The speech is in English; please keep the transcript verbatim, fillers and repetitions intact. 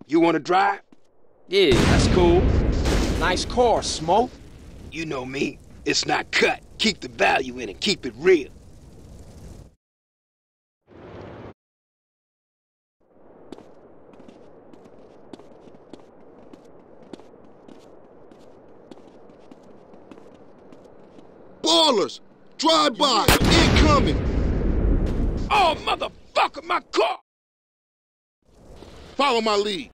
You wanna drive? Yeah, that's cool. Nice car, Smoke. You know me. It's not cut. Keep the value in it. Keep it real. Ballers! Drive by! Incoming! Oh, motherfucker, my car! Follow my lead.